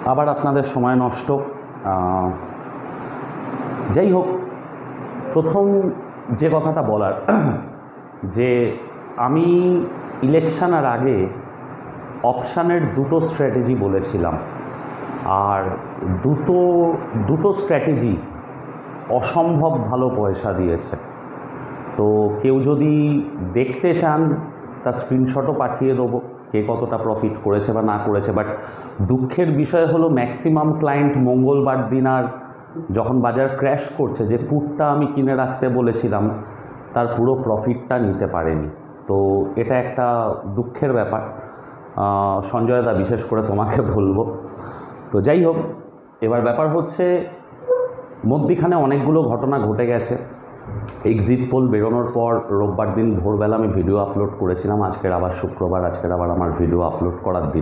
আবার আপনাদের সময় নষ্ট। যাই হোক, প্রথম যে কথাটা বলার যে আমি ইলেকশনের আগে অপশানের দুটো স্ট্র্যাটেজি বলেছিলাম, আর দুটো স্ট্র্যাটেজি অসম্ভব ভালো পয়সা দিয়েছে। তো কেউ যদি দেখতে চান তার স্ক্রিনশটও পাঠিয়ে দেবো কে কতটা প্রফিট করেছে বা না করেছে। বাট দুঃখের বিষয় হলো ম্যাক্সিমাম ক্লায়েন্ট মঙ্গলবার দিন আর যখন বাজার ক্র্যাশ করছে যে পুটটা আমি কিনে রাখতে বলেছিলাম তার পুরো প্রফিটটা নিতে পারেনি। তো এটা একটা দুঃখের ব্যাপার। সঞ্জয় দা, বিশেষ করে তোমাকে বলবো। তো যাই হোক, এবার ব্যাপার হচ্ছে মধ্যিখানে অনেকগুলো ঘটনা ঘটে গেছে। এক্সিট পোল বেরোনোর পর রোববার দিন ভোরবেলা আমি ভিডিও আপলোড করেছিলাম। আজকের আবার শুক্রবার, আজকের আবার আমার ভিডিও আপলোড করার দিন।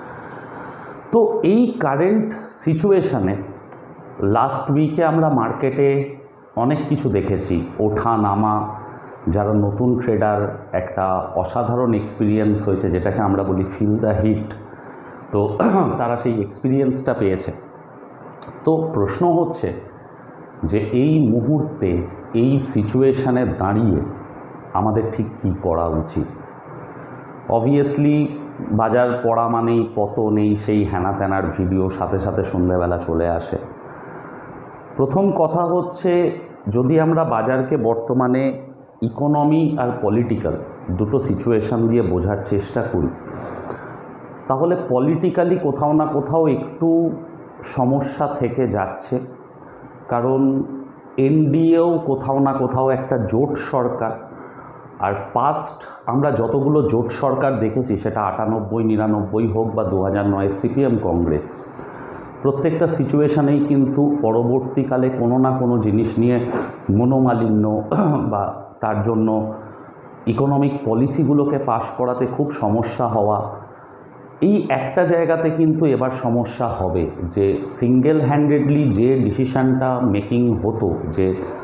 তো এই কারেন্ট সিচুয়েশানে লাস্ট উইকে আমরা মার্কেটে অনেক কিছু দেখেছি, ওঠা নামা। যারা নতুন ট্রেডার, একটা অসাধারণ এক্সপিরিয়েন্স হয়েছে, যেটাকে আমরা বলি ফিল দ্য হিট। তো তারা সেই এক্সপিরিয়েন্সটা পেয়েছে। তো প্রশ্ন হচ্ছে যে এই মুহূর্তে এই সিচুয়েশানে দাঁড়িয়ে আমাদের ঠিক কী করা উচিত। অবভিয়াসলি বাজার পড়া মানেই পতন, এই সেই হ্যানা ত্যানার ভিডিও সাথে সাথে সন্ধ্যেবেলা চলে আসে। প্রথম কথা হচ্ছে, যদি আমরা বাজারকে বর্তমানে ইকোনমি আর পলিটিক্যাল দুটো সিচুয়েশান দিয়ে বোঝার চেষ্টা করি, তাহলে পলিটিক্যালি কোথাও না কোথাও একটু সমস্যা থেকে যাচ্ছে। কারণ এনডিএও কোথাও না কোথাও একটা জোট সরকার, আর পাস্ট আমরা যতগুলো জোট সরকার দেখেছি, সেটা 98, 99 হোক বা 2009 সিপিএম কংগ্রেস, প্রত্যেকটা সিচুয়েশানেই কিন্তু পরবর্তীকালে কোনো না কোনো জিনিস নিয়ে মনোমালিন্য বা তার জন্য ইকোনমিক পলিসিগুলোকে পাশ করাতে খুব সমস্যা হওয়া, এই একটা জায়গাতে কিন্তু এবার সমস্যা হবে যে সিঙ্গেল হ্যান্ডেডলি যে ডিসিশানটা মেকিং হতো, যে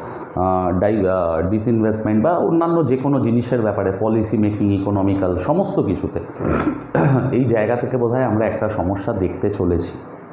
ডিসইনভেস্টমেন্ট বা অন্যান্য যে কোনো জিনিসের ব্যাপারে পলিসি মেকিং, ইকোনমিক্যাল সমস্ত কিছুতে, এই জায়গা থেকে বোধহয় আমরা একটা সমস্যা দেখতে চলেছি।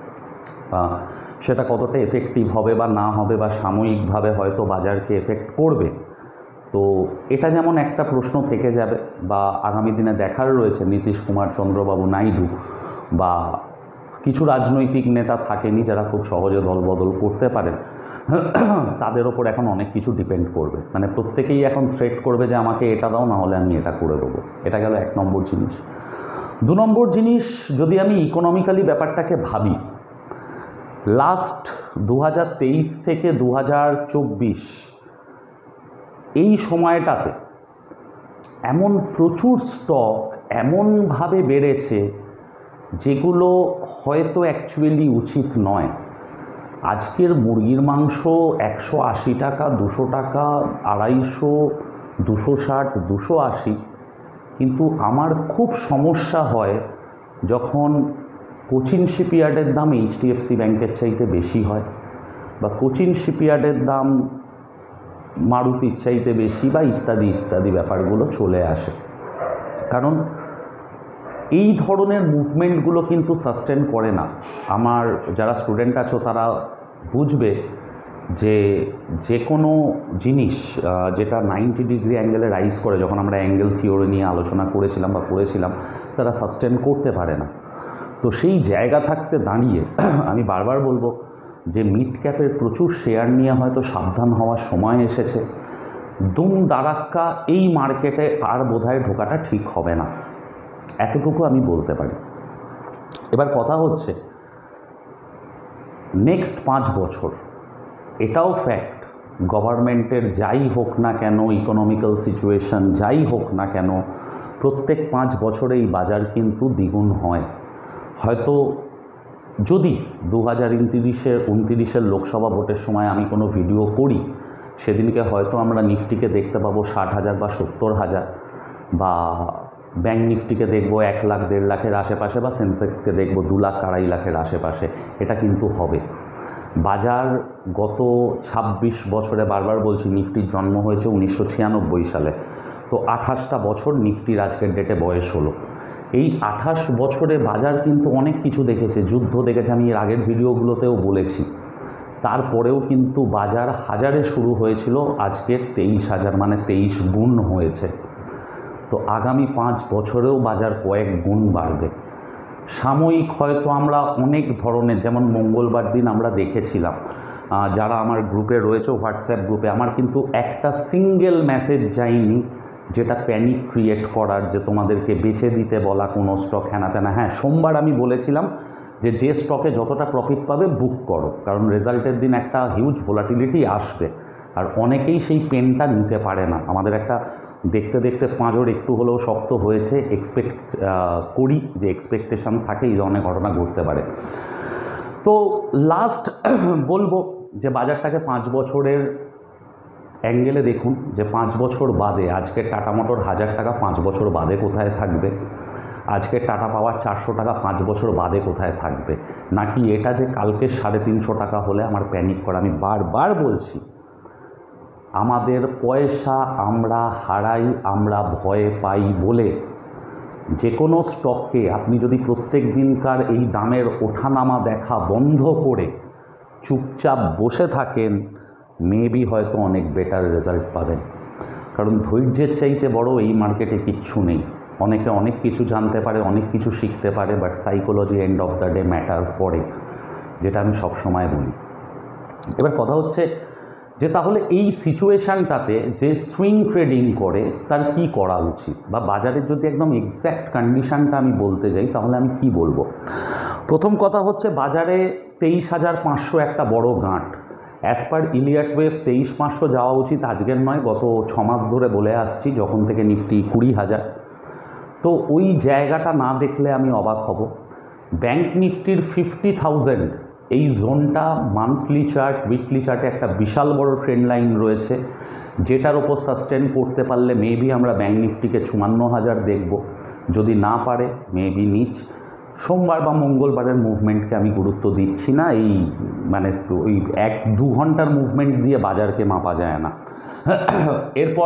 সেটা কতটা এফেক্টিভ হবে বা না হবে, বা সাময়িকভাবে হয়তো বাজারকে এফেক্ট করবে, তো এটা যেমন একটা প্রশ্ন থেকে যাবে। বা আগামী দিনে দেখার রয়েছে নীতিশ কুমার, চন্দ্রবাবু নাইডু বা কিছু রাজনৈতিক নেতা থাকেনি যারা খুব সহজে দলবদল করতে পারেন, তাদের ওপর এখন অনেক কিছু ডিপেন্ড করবে। মানে প্রত্যেকেই এখন থ্রেট করবে যে আমাকে এটা দাও, না হলে আমি এটা করে দেবো। এটা গেল 1 নম্বর জিনিস। 2 নম্বর জিনিস, যদি আমি ইকোনমিক্যালি ব্যাপারটাকে ভাবি, লাস্ট 2023 থেকে 2024 এই সময়টাতে এমন প্রচুর স্টক এমনভাবে বেড়েছে যেগুলো হয়তো অ্যাকচুয়ালি উচিত নয়। আজকের মুরগির মাংস 180 টাকা, 200 টাকা, 250, 260, 280। কিন্তু আমার খুব সমস্যা হয় যখন কোচিন শিপইয়ার্ডের দাম এইচডিএফসি ব্যাংকের চাইতে বেশি হয়, বা কোচিন শিপইয়ার্ডের দাম মারুতির চাইতে বেশি, বা ইত্যাদি ইত্যাদি ব্যাপারগুলো চলে আসে। কারণ এই ধরনের মুভমেন্টগুলো কিন্তু সাস্টেন করে না। আমার যারা স্টুডেন্ট আছো তারা বুঝবে যে যে কোনো জিনিস যেটা 90 ডিগ্রি অ্যাঙ্গেলে রাইজ করে, যখন আমরা অ্যাঙ্গেল থিওরি নিয়ে আলোচনা করেছিলাম বা করেছিলাম, তারা সাস্টেন করতে পারে না। তো সেই জায়গা থাকতে দাঁড়িয়ে আমি বারবার বলবো যে মিড ক্যাপের প্রচুর শেয়ার নিয়ে হয়তো সাবধান হওয়ার সময় এসেছে। দুম দারাক্কা এই মার্কেটে আর বোধহয় ঢোকাটা ঠিক হবে না, এতটুকু আমি বলতে পারি। এবার কথা হচ্ছে নেক্সট 5 বছর, এটাও ফ্যাক্ট, গভর্নমেন্টের যাই হোক না কেন, ইকোনমিক্যাল সিচুয়েশন যাই হোক না কেন, প্রত্যেক 5 বছরে এই বাজার কিন্তু দ্বিগুণ হয়। হয়তো যদি 2029-এর লোকসভা ভোটের সময় আমি কোনো ভিডিও করি, সেদিনকে হয়তো আমরা নিফটিকে দেখতে পাবো 60,000 বা 70,000, বা ব্যাঙ্ক নিফটিকে দেখব 1 লাখ 1.5 লাখের আশেপাশে, বা সেন্সেক্সকে দেখব 2 লাখ 2.5 লাখের আশেপাশে। এটা কিন্তু হবে। বাজার গত 26 বছরে, বারবার বলছি, নিফটির জন্ম হয়েছে 1996 সালে, তো 28টা বছর নিফটির আজকের ডেটে বয়স হলো। এই 28 বছরে বাজার কিন্তু অনেক কিছু দেখেছে, যুদ্ধ দেখেছে, আমি এর আগের ভিডিওগুলোতেও বলেছি। তারপরেও কিন্তু বাজার হাজারে শুরু হয়েছিল, আজকের 23,000 মানে 23 গুণ হয়েছে। তো আগামী 5 বছরেও বাজার কয়েক গুণ বাড়বে। সাময়িক হয়তো আমরা অনেক ধরনের, যেমন মঙ্গলবার দিন আমরা দেখেছিলাম, যারা আমার গ্রুপে রয়েছে, হোয়াটসঅ্যাপ গ্রুপে, আমার কিন্তু একটা সিঙ্গেল মেসেজ যায়নি যেটা প্যানিক ক্রিয়েট করার, যে তোমাদেরকে বেচে দিতে বলা কোনো স্টক হ্যানা ত্যানা। হ্যাঁ, সোমবার আমি বলেছিলাম যে স্টকে যতটা প্রফিট পাবে বুক করো, কারণ রেজাল্টের দিন একটা হিউজ ভোলাটিলিটি আসবে, আর অনেকেই সেই পেনটা নিতে পারে না। আমাদের একটা দেখতে দেখতে পাঁজর একটু হলেও শক্ত হয়েছে, এক্সপেক্ট করি যে এক্সপেকটেশন থাকে এই ধরনের ঘটনা ঘটতে পারে। তো লাস্ট বলবো যে বাজারটাকে 5 বছরের অ্যাঙ্গেলে দেখুন, যে 5 বছর বাদে আজকে টাটা মোটর 1000 টাকা 5 বছর বাদে কোথায় থাকবে, আজকে টাটা পাওয়ার 400 টাকা 5 বছর বাদে কোথায় থাকবে, নাকি এটা যে কালকে 350 টাকা হলে আমার প্যানিক করা। আমি বারবার বলছি, আমাদের পয়সা আমরা হারাই, আমরা ভয় পাই বলে যে কোনো স্টককে আপনি যদি প্রত্যেক দিনকার এই দামের ওঠানামা দেখা বন্ধ করে চুপচাপ বসে থাকেন, মেবি হয়তো অনেক বেটার রেজাল্ট পাবেন। কারণ ধৈর্যের চাইতে বড় এই মার্কেটে কিচ্ছু নেই। অনেকে অনেক কিছু জানতে পারে, অনেক কিছু শিখতে পারে, but psychology end of the day matter করে, যেটা আমি সবসময় বলি। এবার কথা হচ্ছে যে তাহলে এই সিচুয়েশানটাতে যে সুইং ট্রেডিং করে তার কি করা উচিত, বা বাজারের যদি একদম এক্স্যাক্ট কন্ডিশানটা আমি বলতে যাই তাহলে আমি কি বলবো। প্রথম কথা হচ্ছে, বাজারে 23,500 একটা বড় গাঁট। অ্যাজ পার ইলিয়ট ওয়েভ 23,500 যাওয়া উচিত, আজকের নয়, গত 6 মাস ধরে বলে আসছি, যখন থেকে নিফটি 20,000। তো ওই জায়গাটা না দেখলে আমি অবাক হব। ব্যাংক নিফটির 50,000 এই জোনটা মান্থলি চার্ট, উইকলি চার্টে একটা বিশাল বড় ট্রেন্ড লাইন রয়েছে, যেটার ওপর সাস্টেন করতে পারলে মেবি আমরা ব্যাংক নিফটিকে 54,000 দেখব। যদি না পারে মেবি নিচ। সোমবার বা মঙ্গলবারের মুভমেন্টকে আমি গুরুত্ব দিচ্ছি না, এই মানে ওই 1-2 ঘন্টার মুভমেন্ট দিয়ে বাজারকে মাপা যায় না। এরপর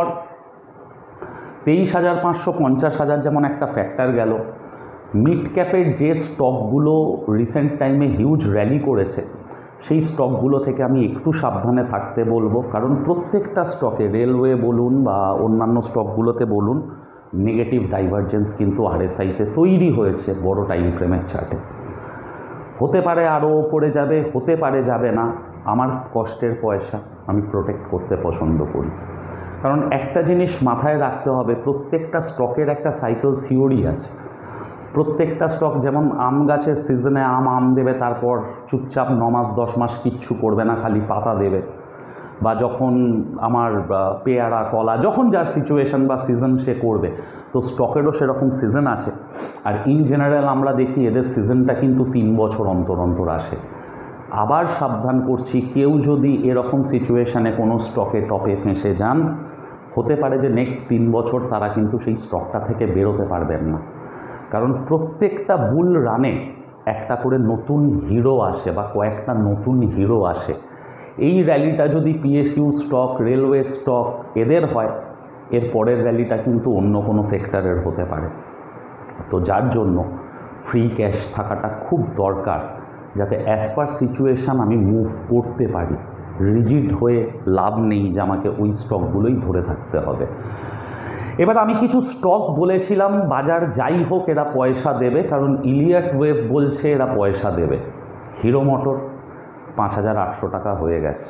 23,500, 50,000 যেমন একটা ফ্যাক্টর গেল। মিড ক্যাপের যে স্টকগুলো রিসেন্ট টাইমে হিউজ র্যালি করেছে, সেই স্টকগুলো থেকে আমি একটু সাবধানে থাকতে বলবো, কারণ প্রত্যেকটা স্টকে, রেলওয়ে বলুন বা অন্যান্য স্টকগুলোতে বলুন, নেগেটিভ ডাইভারজেন্স কিন্তু আরএসআইতে তৈরি হয়েছে বড় টাইম ফ্রেমের চার্টে। হতে পারে আরও ওপরে যাবে, হতে পারে যাবে না। আমার কষ্টের পয়সা আমি প্রোটেক্ট করতে পছন্দ করি, কারণ একটা জিনিস মাথায় রাখতে হবে, প্রত্যেকটা স্টকের একটা সাইকেল থিওরি আছে। প্রত্যেকটা স্টক, যেমন আম গাছের সিজনে আম দেবে, তারপর চুপচাপ 9 মাস 10 মাস কিচ্ছু করবে না, খালি পাতা দেবে। বা যখন আমার পেয়ারা, কলা, যখন যার সিচুয়েশান বা সিজন সে করবে, তো স্টকেরও সেরকম সিজন আছে। আর ইন জেনারেল আমরা দেখি এদের সিজনটা কিন্তু 3 বছর অন্তর অন্তর আসে। আবার সাবধান করছি, কেউ যদি এরকম সিচুয়েশানে কোনো স্টকে টপে ফেঁসে যান, হতে পারে যে নেক্সট 3 বছর তারা কিন্তু সেই স্টকটা থেকে বেরোতে পারবেন না। কারণ প্রত্যেকটা বুল রানে একটা করে নতুন হিরো আসে বা কয়েকটা নতুন হিরো আসে। এই র্যালিটা যদি পিএসইউ স্টক, রেলওয়ে স্টক এদের হয়, এর পরের র্যালিটা কিন্তু অন্য কোনো সেক্টরের হতে পারে। তো যার জন্য ফ্রি ক্যাশ থাকাটা খুব দরকার, যাতে অ্যাজ পার সিচুয়েশান আমি মুভ করতে পারি। রিজিড হয়ে লাভ নেই যে আমাকে ওই স্টকগুলোই ধরে থাকতে হবে। এবার আমি কিছু স্টক বলেছিলাম বাজার যাই হোক এরা পয়সা দেবে, কারণ ইলিয়ট ওয়েভ বলছে এরা পয়সা দেবে। হিরো মোটর 5,800 টাকা হয়ে গেছে।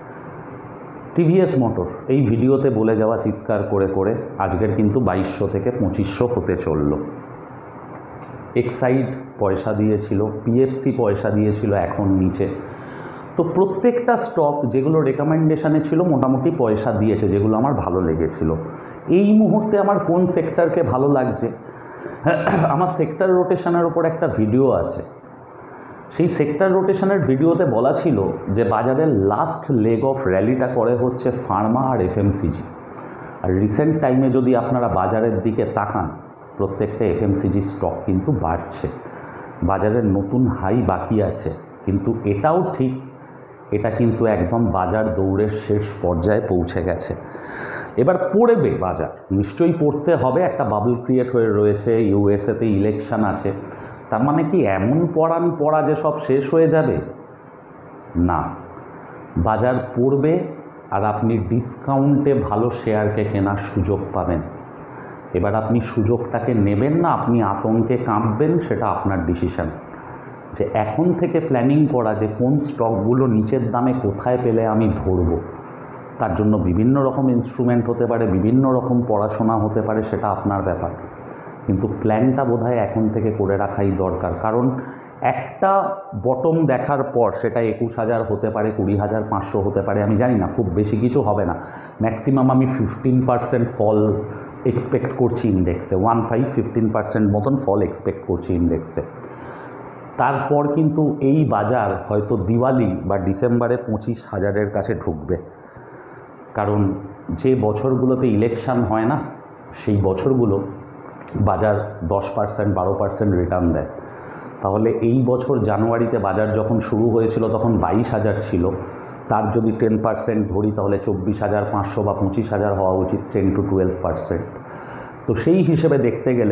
টিভিএস মোটর এই ভিডিওতে বলে যাওয়া চিৎকার করে করে আজকের কিন্তু 2200 থেকে 2500 হতে চলল। এক্সাইড পয়সা দিয়েছিল, পিএফসি পয়সা দিয়েছিল, এখন নিচে। তো প্রত্যেকটা স্টক যেগুলো রেকমেন্ডেশনে ছিল মোটামুটি পয়সা দিয়েছে, যেগুলো আমার ভালো লেগেছিল। এই মুহূর্তে আমার কোন সেক্টরকে ভালো লাগছে, আমার সেক্টর রোটেশনের ওপর একটা ভিডিও আছে। সেই সেক্টর রোটেশনের ভিডিওতে বলা ছিল যে বাজারের লাস্ট লেগ অফ র্যালিটা করে হচ্ছে ফার্মা আর এফএমসিজি। আর রিসেন্ট টাইমে যদি আপনারা বাজারের দিকে তাকান, প্রত্যেকটা এফএমসিজি স্টক কিন্তু বাড়ছে। বাজারের নতুন হাই বাকি আছে, কিন্তু এটাও ঠিক, এটা কিন্তু একদম বাজার দৌড়ের শেষ পর্যায়ে পৌঁছে গেছে। এবার পড়বে বাজার, নিশ্চয়ই পড়তে হবে, একটা বাবল ক্রিয়েট হয়ে রয়েছে, ইউএসএতে ইলেকশন আছে, তার মানে কি এমন পড়া যে সব শেষ হয়ে যাবে? না, বাজার পড়বে আর আপনি ডিসকাউন্টে ভালো শেয়ারকে কেনার সুযোগ পাবেন। এবার আপনি সুযোগটাকে নেবেন না আপনি আতঙ্কে কাঁপবেন, সেটা আপনার ডিসিশন। যে এখন থেকে প্ল্যানিং করা যে কোন স্টকগুলো নিচের দামে কোথায় পেলে আমি ধরব, তার জন্য বিভিন্ন রকম ইনস্ট্রুমেন্ট হতে পারে, বিভিন্ন রকম পড়াশোনা হতে পারে, সেটা আপনার ব্যাপার। কিন্তু প্ল্যানটা বোধহয় এখন থেকে করে রাখাই দরকার। কারণ একটা বটম দেখার পর সেটা 21,000 হতে পারে, 20,500 হতে পারে, আমি জানি না, খুব বেশি কিছু হবে না। ম্যাক্সিমাম আমি 15% ফল এক্সপেক্ট করছি ইন্ডেক্সে, 15% মতন ফল এক্সপেক্ট করছি ইন্ডেক্সে। তারপর কিন্তু এই বাজার হয়তো দিওয়ালি বা ডিসেম্বরে 25,000-এর কাছে ঢুকবে। কারণ যে বছরগুলোতে ইলেকশন হয় না, সেই বছরগুলো বাজার 10%, 12% রিটার্ন দেয়। তাহলে এই বছর জানুয়ারিতে বাজার যখন শুরু হয়েছিল তখন 22,000 ছিল, তার যদি 10% ধরি তাহলে 24,500 বা 25,000 হওয়া উচিত, 10 to 12%। তো সেই হিসেবে দেখতে গেলে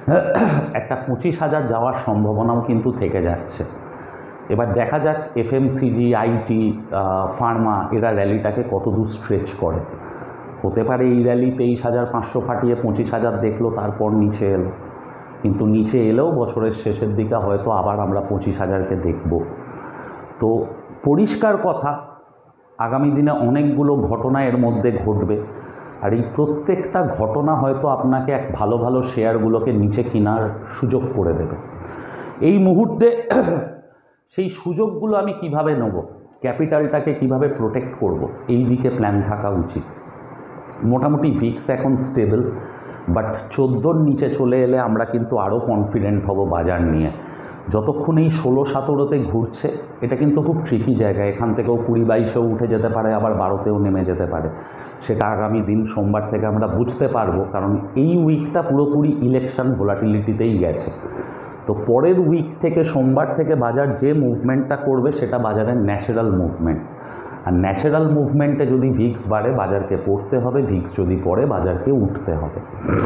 একটা 25,000 যাওয়ার সম্ভাবনাও কিন্তু থেকে যাচ্ছে। এবার দেখা যাক এফএমসিজি, আইটি, ফার্মা এরা র্যালিটাকে কতদূর স্ট্রেচ করে। হতে পারে এই র্যালি 23,500 ফাটিয়ে 25,000 দেখলো, তারপর নিচে এলো, কিন্তু নিচে এলেও বছরের শেষের দিকে হয়তো আবার আমরা 25,000-কে দেখব। তো পরিষ্কার কথা, আগামী দিনে অনেকগুলো ঘটনা এর মধ্যে ঘটবে, আর এই প্রত্যেকটা ঘটনা হয়তো আপনাকে এক ভালো ভালো শেয়ারগুলোকে নিচে কেনার সুযোগ করে দেবে। এই মুহূর্তে সেই সুযোগগুলো আমি কিভাবে নেব, ক্যাপিটালটাকে কিভাবে প্রোটেক্ট করব, এই দিকে প্ল্যান থাকা উচিত। মোটামুটি ভিক্স এখন স্টেবল, বাট 14-র নিচে চলে এলে আমরা কিন্তু আরও কনফিডেন্ট হব বাজার নিয়ে। যতক্ষণ এই 16-17-তে ঘুরছে, এটা কিন্তু খুব ট্রিকি জায়গা, এখান থেকেও 20-22-এও উঠে যেতে পারে, আবার 12-তেও নেমে যেতে পারে। সেটা আগামী দিন সোমবার থেকে আমরা বুঝতে পারবো, কারণ এই উইকটা পুরোপুরি ইলেকশন ভোলাটিলিটিতেই গেছে। তো পরের উইক থেকে, সোমবার থেকে বাজার যে মুভমেন্টটা করবে সেটা বাজারের ন্যাচারাল মুভমেন্ট। আর ন্যাচারাল মুভমেন্টে যদি ভিক্স বাড়ে বাজারকে পড়তে হবে, ভিক্স যদি পড়ে বাজারকে উঠতে হবে।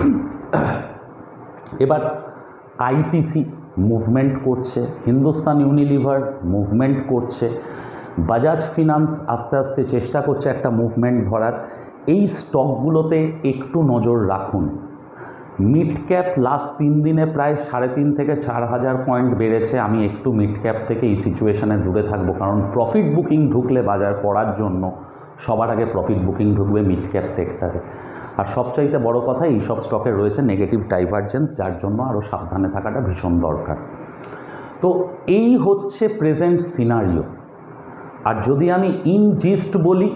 এবার আইটিসি মুভমেন্ট করছে, হিন্দুস্তান ইউনিলিভার মুভমেন্ট করছে, বাজাজ ফিনান্স আস্তে আস্তে চেষ্টা করছে একটা মুভমেন্ট ধরার। এই স্টকগুলোতে একটু নজর রাখুন। মিড ক্যাপ লাস্ট 3 দিনে প্রায় 3.5 থেকে 4,000 পয়েন্ট বেড়েছে। আমি একটু মিড ক্যাপ থেকে এই সিচুয়েশানে দূরে থাকবো, কারণ প্রফিট বুকিং ঢুকলে বাজার পড়ার জন্য সবার আগে প্রফিট বুকিং ঢুকবে মিড ক্যাপ সেক্টরে। আর সবচাইতে বড় কথা, এই সব স্টকে রয়েছে নেগেটিভ ডাইভারজেন্স, যার জন্য আরও সাবধানে থাকাটা ভীষণ দরকার। তো এই হচ্ছে প্রেজেন্ট সিনারিও। আর যদি আমি ইন জিস্ট বলি,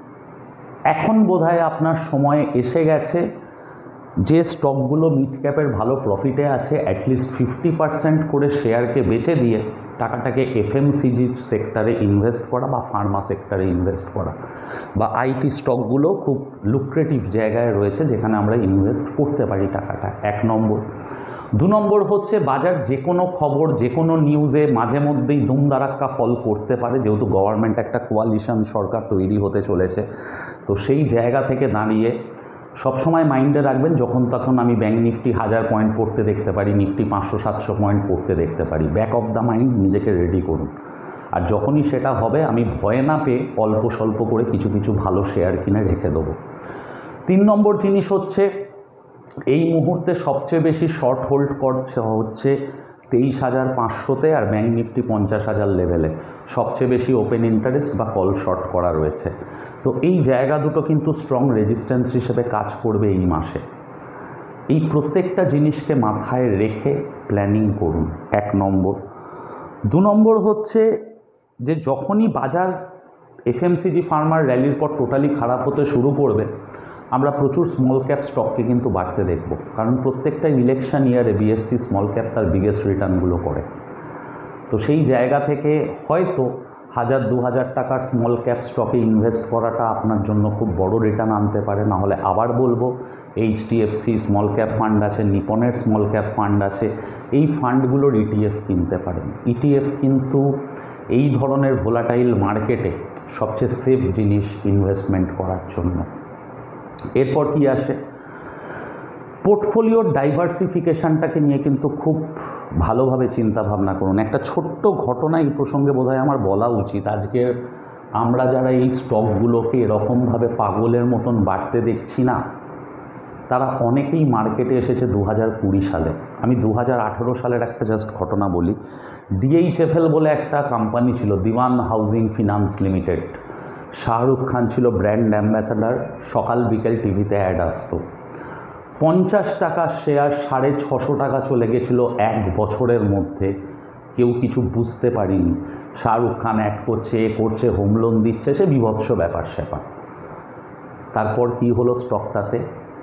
এখন বোধহয় আপনার সময় এসে গেছে যে স্টকগুলো মিড ক্যাপের ভালো প্রফিটে আছে, অ্যাটলিস্ট 50% করে শেয়ারকে বেচে দিয়ে টাকাটাকে এফএমসিজি সেক্টরে ইনভেস্ট করা, বা ফার্মা সেক্টরে ইনভেস্ট করা, বা আইটি স্টকগুলো খুব লুক্রেটিভ জায়গায় রয়েছে যেখানে আমরা ইনভেস্ট করতে পারি টাকাটা, 1 নম্বর। 2 নম্বর হচ্ছে বাজার যে কোনো খবর, যে কোনো নিউজে মাঝে মধ্যেই দুমদারাক্কা ফল করতে পারে, যেহেতু গভর্নমেন্ট একটা কোয়ালিশন সরকার তৈরি হতে চলেছে। তো সেই জায়গা থেকে দাঁড়িয়ে সবসময় মাইন্ডে রাখবেন, যখন তখন আমি ব্যাঙ্ক নিফটি 1000 পয়েন্ট পড়তে দেখতে পারি, নিফটি 500-700 পয়েন্ট পড়তে দেখতে পারি। ব্যাক অফ দ্য মাইন্ড নিজেকে রেডি করুন। আর যখনই সেটা হবে আমি ভয় না পেয়ে অল্প স্বল্প করে কিছু কিছু ভালো শেয়ার কিনে রেখে দেবো। 3 নম্বর জিনিস হচ্ছে, এই মুহূর্তে সবচেয়ে বেশি শর্ট হোল্ড করছে হচ্ছে 23,500-তে, আর ব্যাঙ্ক নিফটি 50,000 লেভেলে সবচেয়ে বেশি ওপেন ইন্টারেস্ট বা কল শর্ট করা রয়েছে। তো এই জায়গা দুটো কিন্তু স্ট্রং রেজিস্ট্যান্স হিসেবে কাজ করবে এই মাসে। এই প্রত্যেকটা জিনিসকে মাথায় রেখে প্ল্যানিং করুন, 1 নম্বর। 2 নম্বর হচ্ছে যে যখনই বাজার এফএমসিজি ফার্মার র্যালির পর টোটালি খারাপ হতে শুরু করবে, আমরা প্রচুর স্মল ক্যাপ স্টককে কিন্তু বাড়তে দেখব, কারণ প্রত্যেকটা ইলেকশন ইয়ারে বিএসসি স্মল ক্যাপ তার বিগেস্ট রিটার্নগুলো করে। তো সেই জায়গা থেকে হয়তো 1,000-2,000 টাকার স্মল ক্যাপ স্টকে ইনভেস্ট করাটা আপনার জন্য খুব বড় রিটার্ন আনতে পারে। নাহলে আবার বলবো, এইচডিএফসি স্মল ক্যাপ ফান্ড আছে, নিপনের স্মল ক্যাপ ফান্ড আছে, এই ফান্ডগুলোর ইটিএফ কিনতে পারেন। ইটিএফ কিন্তু এই ধরনের ভোলাটাইল মার্কেটে সবচেয়ে সেফ জিনিস ইনভেস্টমেন্ট করার জন্য। এরপর কি আসে, পোর্টফোলিওর ডাইভার্সিফিকেশানটাকে নিয়ে কিন্তু খুব ভালোভাবে চিন্তা ভাবনা করুন। একটা ছোট্ট ঘটনা এই প্রসঙ্গে বোধহয় আমার বলা উচিত। আজকে আমরা যারা এই স্টকগুলোকে এরকমভাবে পাগলের মতন বাড়তে দেখছি না, তারা অনেকেই মার্কেটে এসেছে 2020 সালে। আমি 2018 সালের একটা জাস্ট ঘটনা বলি। DHFL বলে একটা কোম্পানি ছিল, Dewan housing finance limited. Shahrukh Khan ছিল ব্র্যান্ড অ্যাম্বাসাডার, সকাল বিকেল টিভিতে অ্যাড আসতো। 50 টাকা শেয়ার 650 টাকা চলে গেছিলো 1 বছরের মধ্যে। কেউ কিছু বুঝতে পারিনি। শাহরুখ খান অ্যাড করছে, করছে, হোম লোন দিচ্ছে, সে বিভৎস ব্যাপার স্যাপার। তারপর কি হলো, স্টকটাতে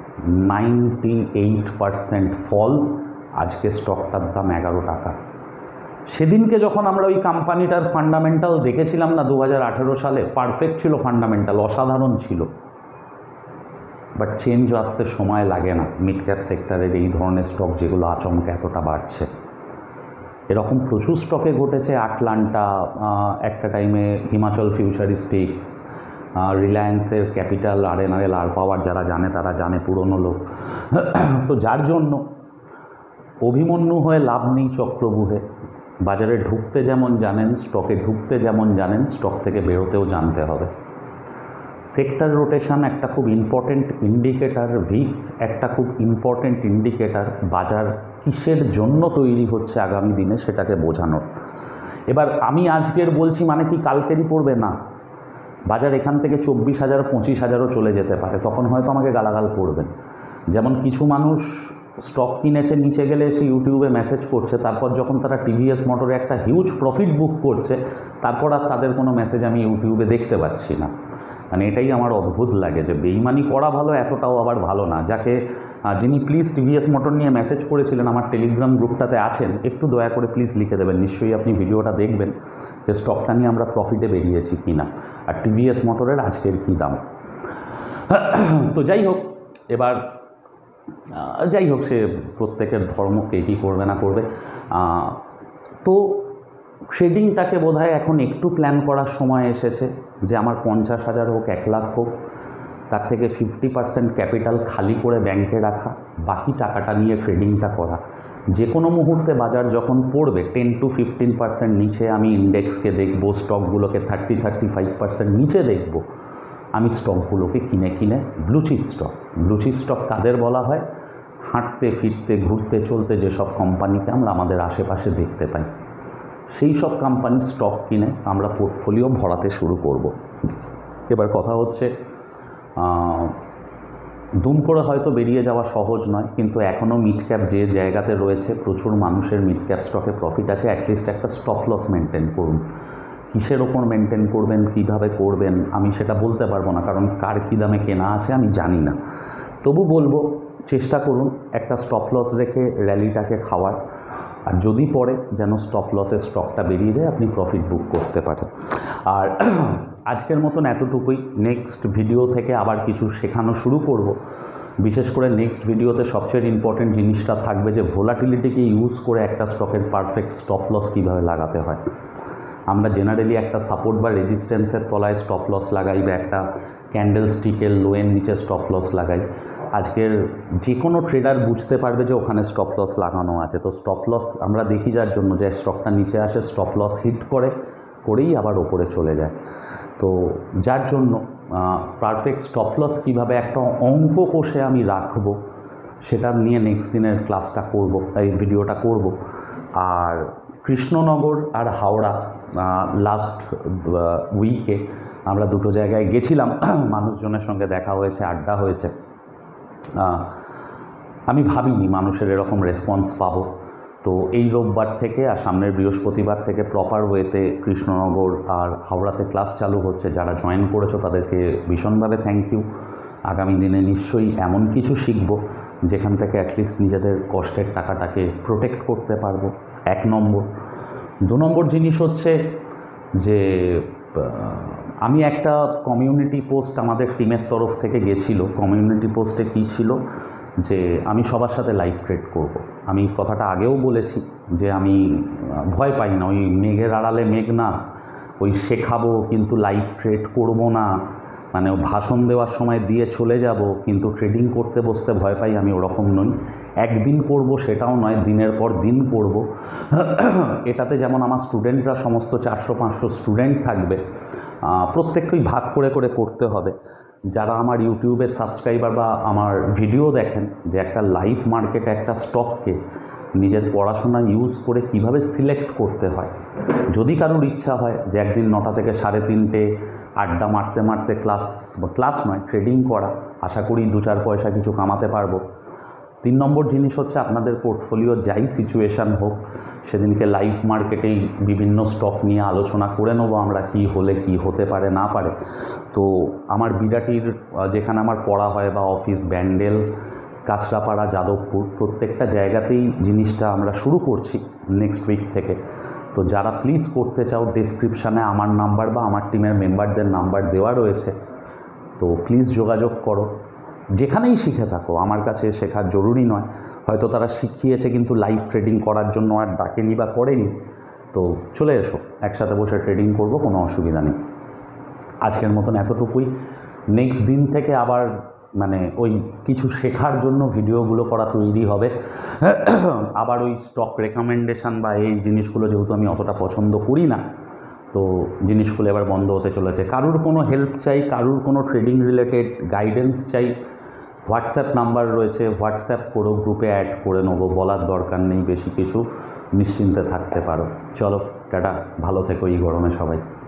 98% ফল। আজকে স্টকটার দাম 11 টাকা। সেদিনকে যখন আমরা ওই কোম্পানিটার ফান্ডামেন্টাল দেখেছিলাম না 2018 সালে, পারফেক্ট ছিল ফান্ডামেন্টাল, অসাধারণ ছিল। বাট চেঞ্জ আসতে সময় লাগে না মিড ক্যাপ সেক্টরের এই ধরনের স্টক যেগুলো আচমকা এতটা বাড়ছে। এরকম প্রচুর স্টকে ঘটেছে। আটলান্টা, একটা টাইমে হিমাচল ফিউচারিস্টিক্স, রিলায়েন্সের ক্যাপিটাল, RNRL, আর পাওয়ার, যারা জানে তারা জানে, পুরনো লোক। তো যার জন্য অভিমন্যু হয়ে লাভ নেই চক্রবুহে। বাজারে ঢুকতে যেমন জানেন, স্টকে ঢুকতে যেমন জানেন, স্টক থেকে বেরোতেও জানতে হবে। সেক্টর রোটেশন একটা খুব ইম্পর্টেন্ট ইন্ডিকেটার, ভিক্স একটা খুব ইম্পর্টেন্ট ইন্ডিকেটার, বাজার কিসের জন্য তৈরি হচ্ছে আগামী দিনে সেটাকে বোঝানোর। এবার আমি আজকের বলছি মানে কি কালকেরই পড়বে না। বাজার এখান থেকে 24,000, 25,000ও চলে যেতে পারে, তখন হয়তো আমাকে গালাগাল করবেন। যেমন কিছু মানুষ স্টক কিনেছে, নিচে গেলে এসে ইউটিউবে মেসেজ করছে, তারপর যখন তারা TVS মোটরে একটা হিউজ প্রফিট বুক করছে, তারপর আর তাদের কোনো মেসেজ আমি ইউটিউবে দেখতে পাচ্ছি না। মানে এটাই আমার অদ্ভুত লাগে যে বেইমানি করা ভালো, এতটাও আবার ভালো না। যিনি প্লিজ TVS মোটর নিয়ে মেসেজ করেছিলেন, আমার টেলিগ্রাম গ্রুপটাতে আছেন, একটু দয়া করে প্লিজ লিখে দেবেন। নিশ্চয়ই আপনি ভিডিওটা দেখবেন যে স্টকটা নিয়ে আমরা প্রফিটে বেরিয়েছি কি না, আর TVS মোটরের আজকের কী দাম। তো যাই হোক, এবার সে প্রত্যেকের ধর্ম, কে কী করবে না করবে। তো ট্রেডিংটাকে বোধহয় এখন একটু প্ল্যান করার সময় এসেছে যে আমার 50,000 হোক, 1 লাখ হোক, তার থেকে 50% ক্যাপিটাল খালি করে ব্যাংকে রাখা, বাকি টাকাটা নিয়ে ট্রেডিংটা করা। যে কোনো মুহূর্তে বাজার যখন পড়বে 10 to 15% নিচে, আমি ইন্ডেক্সকে দেখব, স্টকগুলোকে 30-35% নিচে দেখব, আমি স্টকগুলোকে কিনে ব্লু চিপ স্টক কাদের বলা হয়? হাঁটতে ফিরতে ঘুরতে চলতে যেসব কোম্পানিকে আমরা আমাদের আশেপাশে দেখতে পাই, সেই সব কোম্পানির স্টক কিনে আমরা পোর্টফোলিও ভরাতে শুরু করব। এবার কথা হচ্ছে, দুম করে হয়তো বেরিয়ে যাওয়া সহজ নয়, কিন্তু এখনও মিড ক্যাপ যে জায়গাতে রয়েছে, প্রচুর মানুষের মিড ক্যাপ স্টকে প্রফিট আছে। অ্যাটলিস্ট একটা স্টপ লস মেনটেন করুন। কিসের ওপর মেনটেন করবেন, কিভাবে করবেন, আমি সেটা বলতে পারবো না, কারণ কার কী দামে কেনা আছে আমি জানি না। তবু বলবো, চেষ্টা করুন একটা স্টপ লস রেখে র্যালিটাকে খাওয়ার, আর যদি পরে যেন স্টপ লসের স্টকটা বেরিয়ে যায়, আপনি প্রফিট বুক করতে পারেন। আর আজকের মতন এতটুকুই। নেক্সট ভিডিও থেকে আবার কিছু শেখানো শুরু করব। বিশেষ করে নেক্সট ভিডিওতে সবচেয়ে ইম্পর্টেন্ট জিনিসটা থাকবে যে ভোলাটিলিটিকে ইউজ করে একটা স্টকের পারফেক্ট স্টপ লস কীভাবে লাগাতে হয়। আমরা জেনারেলি একটা সাপোর্ট বা রেজিস্ট্যান্সের তলায় স্টপ লস লাগাই, বা একটা ক্যান্ডেল স্টিকের লোয়ের নিচে স্টপ লস লাগাই। আজকের যে কোনো ট্রেডার বুঝতে পারবে যে ওখানে স্টপ লস লাগানো আছে। তো স্টপ লস আমরা দেখি যার জন্য, যে স্টকটা নিচে আসে, স্টপ লস হিট করেই আবার ওপরে চলে যায়। তো যার জন্য পারফেক্ট স্টপ লস কীভাবে একটা অঙ্ক কষে আমি রাখবো, সেটা নিয়ে নেক্সট দিনের ক্লাসটা করব, এই ভিডিওটা করব। আর কৃষ্ণনগর আর হাওড়া লাস্ট উইকে আমরা দুটো জায়গায় গেছিলাম, মানুষজনের সঙ্গে দেখা হয়েছে, আড্ডা হয়েছে। আমি ভাবিনি মানুষের এরকম রেসপন্স পাবো। তো এই রোববার থেকে আর সামনের বৃহস্পতিবার থেকে প্রপার ওয়েতে কৃষ্ণনগর আর হাওড়াতে ক্লাস চালু হচ্ছে। যারা জয়েন করেছো তাদেরকে ভীষণভাবে থ্যাংক ইউ। আগামী দিনে নিশ্চয়ই এমন কিছু শিখব যেখান থেকে অ্যাটলিস্ট নিজেদের কষ্টের টাকাটাকে প্রোটেক্ট করতে পারবো, 1 নম্বর। 2 নম্বর জিনিস হচ্ছে যে আমি একটা কমিউনিটি পোস্ট আমাদের টিমের তরফ থেকে গেছিলো। কমিউনিটি পোস্টে কী ছিল, যে আমি সবার সাথে লাইভ ট্রেড করব। আমি কথাটা আগেও বলেছি যে আমি ভয় পাই না, ওই মেঘের আড়ালে মেঘ না, ওই শেখাবো কিন্তু লাইভ ট্রেড করব না, মানে ভাষণ দেওয়ার সময় দিয়ে চলে যাব, কিন্তু ট্রেডিং করতে বসতে ভয় পাই, আমি ওরকম নই। একদিন পড়বো সেটাও নয়, দিনের পর দিন পড়বো। এটাতে যেমন আমার স্টুডেন্টরা সমস্ত 400-500 স্টুডেন্ট থাকবে, প্রত্যেককেই ভাগ করে করে করতে হবে। যারা আমার ইউটিউবে সাবস্ক্রাইবার বা আমার ভিডিও দেখেন, যে একটা লাইভ মার্কেটে একটা স্টককে নিজের পড়াশোনা ইউজ করে কিভাবে সিলেক্ট করতে হয়। যদি কারোর ইচ্ছা হয় যে একদিন 9টা থেকে 3:30 আড্ডা মারতে মারতে ক্লাস নয় ট্রেডিং করা, আশা করি 2-4 পয়সা কিছু কামাতে পারবো। 3 নম্বর জিনিস হচ্ছে আপনাদের পোর্টফোলিওর যাই সিচুয়েশান হোক, সেদিনকে লাইভ মার্কেটেই বিভিন্ন স্টক নিয়ে আলোচনা করে নেবো আমরা, কি হলে কি হতে পারে না পারে। তো আমার বিরাটির যেখানে আমার পড়া হয় বা অফিস ব্যান্ডেল, কাঁচরাপাড়া, যাদবপুর, প্রত্যেকটা জায়গাতেই জিনিসটা আমরা শুরু করছি নেক্সট উইক থেকে। তো যারা প্লিজ করতে চাও, ডেসক্রিপশানে আমার নাম্বার বা আমার টিমের মেম্বারদের নাম্বার দেওয়া রয়েছে, তো প্লিজ যোগাযোগ করো। যেখানেই শিখে থাকো, আমার কাছে শেখার জরুরি নয়, হয়তো তারা শিখিয়েছে কিন্তু লাইভ ট্রেডিং করার জন্য আর ডাকেনি বা করেনি, তো চলে এসো, একসাথে বসে ট্রেডিং করব, কোনো অসুবিধা নেই। আজকের মতন এতটুকুই। নেক্সট দিন থেকে আবার মানে ওই কিছু শেখার জন্য ভিডিওগুলো করা তৈরি হবে। আবার ওই স্টক রেকমেন্ডেশান বা এই জিনিসগুলো যেহেতু আমি অতটা পছন্দ করি না, তো জিনিসগুলো এবার বন্ধ হতে চলেছে। কারুর কোনো হেল্প চাই, কারুর কোনো ট্রেডিং রিলেটেড গাইডেন্স চাই, হোয়াটসঅ্যাপ নাম্বার রয়েছে, হোয়াটসঅ্যাপ করো, গ্রুপে অ্যাড করে নেবো, বলার দরকার নেই বেশি কিছু, নিশ্চিন্তে থাকতে পারো। চলো টাটা, ভালো থেকো এই গরমে সবাই।